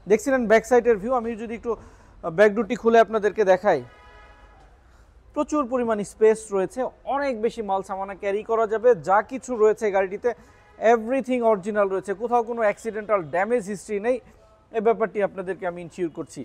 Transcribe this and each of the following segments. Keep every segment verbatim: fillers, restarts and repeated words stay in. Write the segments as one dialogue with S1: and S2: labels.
S1: দেখছিলেন ব্যাক সাইডের ভিউ। আমি যদি একটু ব্যাক ডোরটি খুলে আপনাদেরকে দেখাই, প্রচুর পরিমাণ স্পেস রয়েছে, অনেক বেশি মাল সামানা ক্যারি করা যাবে। যা কিছু রয়েছে গাড়িটিতে এভরিথিং অরিজিনাল রয়েছে, কোথাও কোনো অ্যাক্সিডেন্টাল ড্যামেজ হিস্ট্রি নেই। এই ব্যাপারটি আপনাদেরকে আমি ইনশিওর করছি।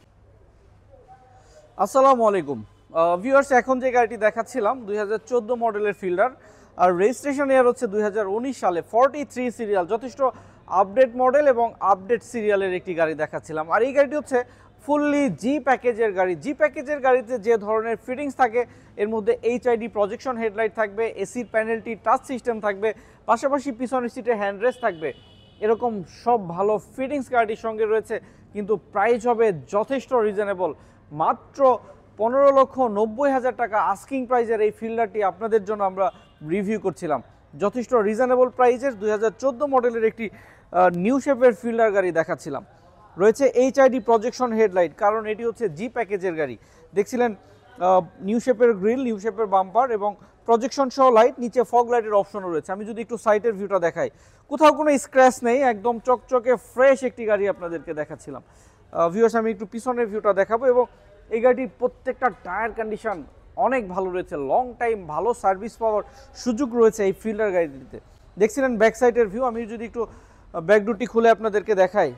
S1: আসসালামু আলাইকুম ভিউয়ার্স, এখন যে গাড়িটি দেখাচ্ছিলাম দুই হাজার চোদ্দো মডেলের ফিল্ডার, আর রেজিস্ট্রেশন ইয়ার হচ্ছে দুই হাজার উনিশ সালে, ফর্টি থ্রি সিরিয়াল, যথেষ্ট আপডেট মডেল এবং আপডেট সিরিয়ালের একটি গাড়ি দেখাচ্ছিলাম। আর এই গাড়িটি হচ্ছে ফুললি জি প্যাকেজের গাড়ি। জি প্যাকেজের গাড়িতে যে ধরনের ফিটিংস থাকে এর মধ্যে এইচআইডি প্রজেকশন হেডলাইট থাকবে, এসির প্যানেলটি টাচ সিস্টেম থাকবে, পাশাপাশি পিছনের সিটে হ্যান্ডরেস্ট থাকবে, এরকম সব ভালো ফিটিংস গাড়িটির সঙ্গে রয়েছে। কিন্তু প্রাইস হবে যথেষ্ট রিজনেবল, মাত্র পনেরো লক্ষ নব্বই হাজার টাকা আস্কিং প্রাইজের এই ফিল্ডারটি আপনাদের জন্য আমরা রিভিউ করছিলাম। যথেষ্ট রিজনেবল প্রাইজের দুই হাজার চোদ্দো মডেলের একটি নিউ শেপের ফিল্ডার গাড়ি দেখাচ্ছিলাম। রয়েছে এইচআইডি প্রজেকশন হেডলাইট, কারণ এটি হচ্ছে জি প্যাকেজের গাড়ি। দেখছিলেন নিউ শেপের গ্রিল, নিউ শেপের বাম্পার এবং প্রজেকশন সহ লাইট, নিচে ফগ লাইটের অপশনও রয়েছে। আমি যদি একটু সাইটের ভিউটা দেখাই, কোথাও কোনো স্ক্র্যাচ নেই, একদম চকচকে ফ্রেশ একটি গাড়ি আপনাদেরকে দেখাচ্ছিলাম। ভিউয়ার্স, আমি একটু পিছনের ভিউটা দেখাবো এবং এই গাড়িটির প্রত্যেকটা টায়ার কন্ডিশন অনেক ভালো রয়েছে, লং টাইম ভালো সার্ভিস পাওয়ার সুযোগ রয়েছে এই ফিল্ডার গাড়িটিতে। দেখছিলেন ব্যাক সাইডের ভিউ। আমি যদি একটু ব্যাক ডোরটি খুলে আপনাদেরকে দেখাই,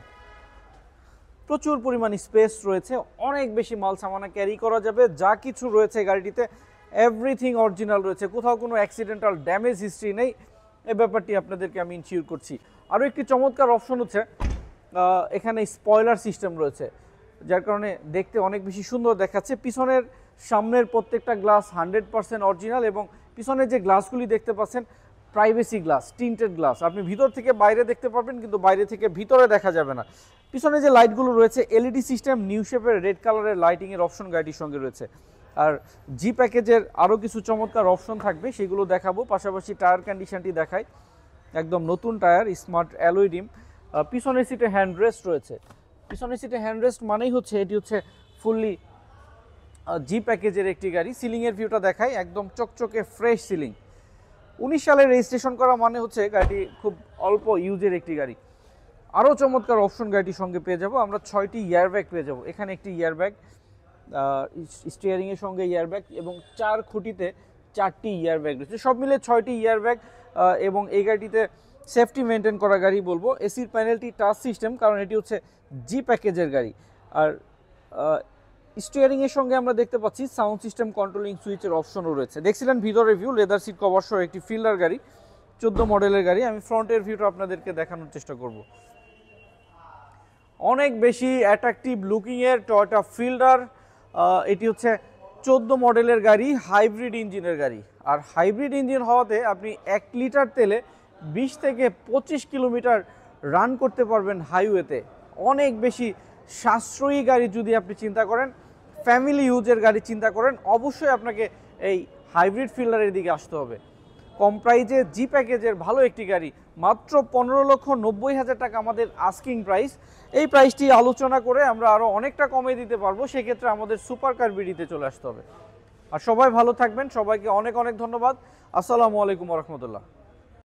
S1: প্রচুর পরিমাণ স্পেস রয়েছে, অনেক বেশি মাল সামানা ক্যারি করা যাবে। যা কিছু রয়েছে গাড়িটিতে এভরিথিং অরিজিনাল রয়েছে, কোথাও কোনো অ্যাক্সিডেন্টাল ড্যামেজ হিস্ট্রি নেই। এই ব্যাপারটি আপনাদেরকে আমি ইনশিওর করছি। আরও একটি চমৎকার অপশন হচ্ছে এখানে স্পয়লার সিস্টেম রয়েছে, যার কারণে দেখতে অনেক বেশি সুন্দর দেখাচ্ছে। পিছনের সামনের প্রত্যেকটা গ্লাস হান্ড্রেড পার্সেন্ট অরিজিনাল এবং পিছনের যে গ্লাসগুলি দেখতে পাচ্ছেন প্রাইভেসি গ্লাস, টিন্টেড গ্লাস। আপনি ভিতর থেকে বাইরে দেখতে পারবেন, কিন্তু বাইরে থেকে ভিতরে দেখা যাবে না। পিছনে যে লাইটগুলো রয়েছে এলইডি সিস্টেম, নিউ শেপের রেড কালারের লাইটিংয়ের অপশন গাড়িটির সঙ্গে রয়েছে। আর জি প্যাকেজের আরও কিছু চমৎকার অপশন থাকবে, সেগুলো দেখাবো। পাশাপাশি টায়ার কন্ডিশনটি দেখাই, একদম নতুন টায়ার, স্মার্ট অ্যালয় রিম। পিছনের সিটে হ্যান্ডরেস্ট রয়েছে। পিছনের সিটে হ্যান্ডরেস্ট মানেই হচ্ছে এটি হচ্ছে ফুললি জি প্যাকেজের একটি গাড়ি। সিলিংয়ের ভিউটা দেখাই, একদম চকচকে ফ্রেশ সিলিং। উনিশ সালে রেজিস্ট্রেশন করা মানে হচ্ছে গাড়িটি খুব অল্প ইউজের একটি গাড়ি। আরও চমৎকার অপশন গাড়িটির সঙ্গে পেয়ে যাব আমরা। ছয়টি ইয়ারব্যাগ পেয়ে যাব, এখানে একটি ইয়ারব্যাগ, স্টিয়ারিংয়ের সঙ্গে ইয়ারব্যাগ এবং চার খুঁটিতে চারটি ইয়ারব্যাগ রয়েছে, সব মিলে ছয়টি ইয়ারব্যাগ। এবং এই গাড়িটিতে সেফটি মেনটেন করা গাড়ি বলবো। এসির প্যানেলটি টাচ সিস্টেম, কারণ এটি হচ্ছে জি প্যাকেজের গাড়ি। আর স্টিয়ারিংয়ের সঙ্গে আমরা দেখতে পাচ্ছি সাউন্ড সিস্টেম কন্ট্রোলিং সুইচের অপশনও রয়েছে। দেখছিলেন ভিতরের ভিউ, লেদার সিট কভার সহ একটি ফিল্ডার গাড়ি, চোদ্দো মডেলের গাড়ি। আমি ফ্রন্টের ভিউটা আপনাদেরকে দেখানোর চেষ্টা করব। অনেক বেশি অ্যাট্রাকটিভ লুকিংয়ের টয়োটা ফিল্ডার। এটি হচ্ছে চোদ্দো মডেলের গাড়ি, হাইব্রিড ইঞ্জিনের গাড়ি। আর হাইব্রিড ইঞ্জিন হওয়াতে আপনি এক লিটার তেলে বিশ থেকে পঁচিশ কিলোমিটার রান করতে পারবেন হাইওয়েতে। অনেক বেশি সাশ্রয়ী গাড়ি যদি আপনি চিন্তা করেন, ফ্যামিলি ইউজের গাড়ি চিন্তা করেন, অবশ্যই আপনাকে এই হাইব্রিড ফিল্ডারের দিকে আসতে হবে। কম প্রাইজে জি প্যাকেজের ভালো একটি গাড়ি, মাত্র পনেরো লক্ষ নব্বই হাজার টাকা আমাদের আস্কিং প্রাইস। এই প্রাইসটি আলোচনা করে আমরা আরও অনেকটা কমে দিতে পারবো, সেক্ষেত্রে আমাদের সুপার কার বিডিতে চলে আসতে হবে। আর সবাই ভালো থাকবেন, সবাইকে অনেক অনেক ধন্যবাদ। আসসালামু আলাইকুম ওয়া রাহমাতুল্লাহ।